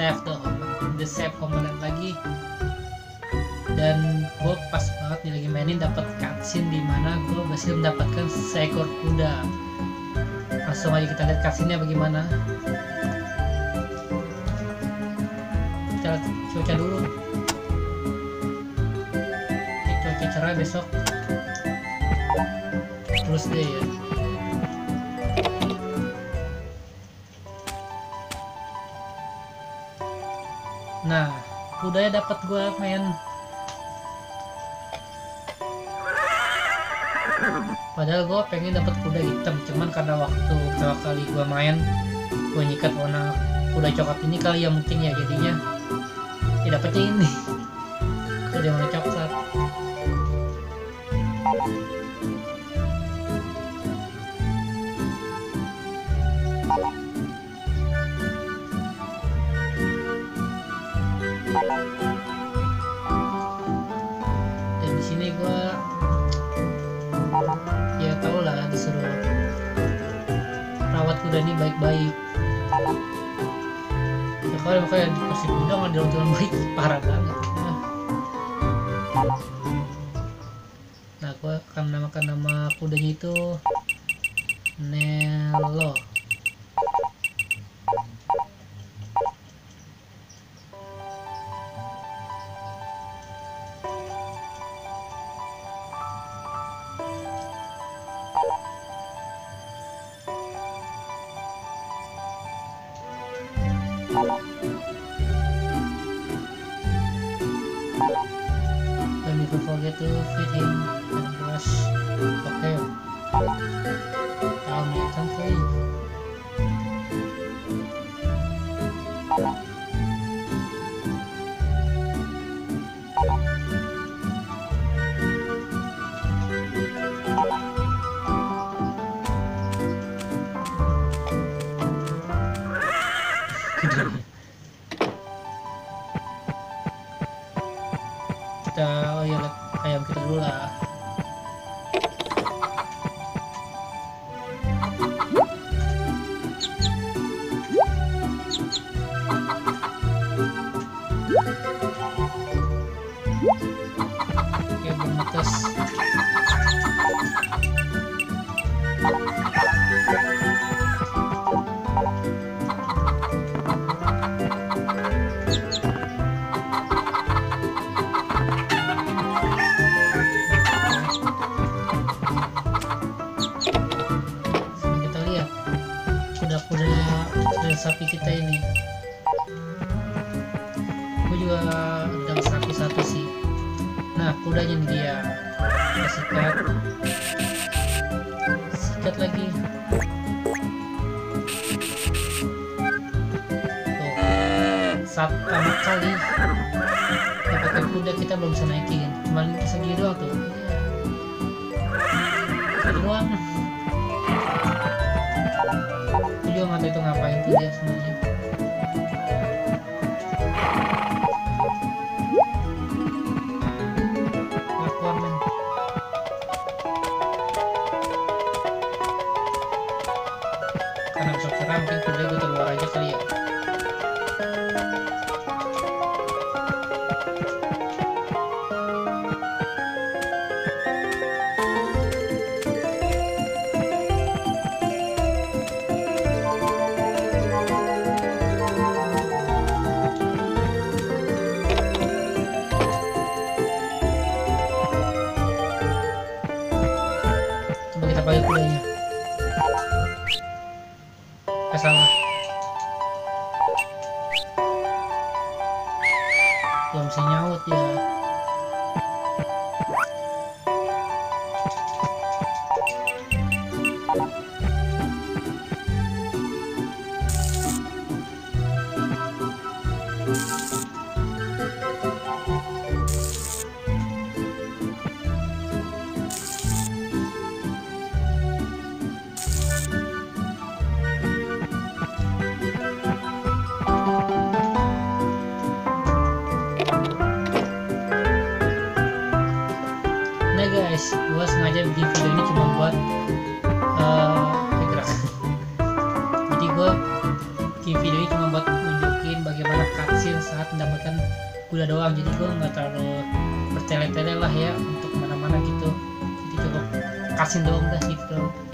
save tuh, the save komponen lagi. Dan gue pas banget nih lagi mainin dapat cutscene di mana gue berhasil mendapatkan seekor kuda. Langsung aja kita lihat cutscene-nya bagaimana. Kita cuaca dulu. Cuaca cerah besok. Terus deh ya. Nah, kudanya dapat gue main. Padahal gue pengen dapat kuda hitam, cuman karena waktu pertama kali gue main gue nyikat warna kuda coklat ini kali ya mungkin ya, jadinya ya dapetnya ini kuda warna coklat. Dan di sini gue ya tau lah disuruh rawat kuda ini baik-baik. Ya kalau makanya dikasih kuda nggak dirawat dengan baik, parah banget. Nah gue akan menamakan nama kudanya itu Nelo. Don't forget to feed him and brush. Okay. Tao mẹ thắng phi. Kita oh ya lihat ayam kita dulu lah. Oke, bermetes. Kuda sapi kita ini, aku juga udah sapi satu sih. Nah kudanya nih dia, kita sikat lagi. Tuh, saat pertama kali dapatkan kuda kita belum bisa naikin, cuma segini doang tuh, segini doang. Juga nggak tahu itu ngapain tuh dia semuanya. Keluar men. Karena besok cerah mungkin kuda gue keluar aja kali ya. Pakai kudanya. Salah. Belum bisa nyaut ya. Guys, gua sengaja bikin video ini cuma buat gerak. Jadi gua bikin video ini cuma buat menunjukkan nunjukin bagaimana cutscene saat mendapatkan kuda doang, jadi gue nggak terlalu bertele-tele lah ya untuk kemana-mana gitu, jadi cukup cutscene doang dah gitu.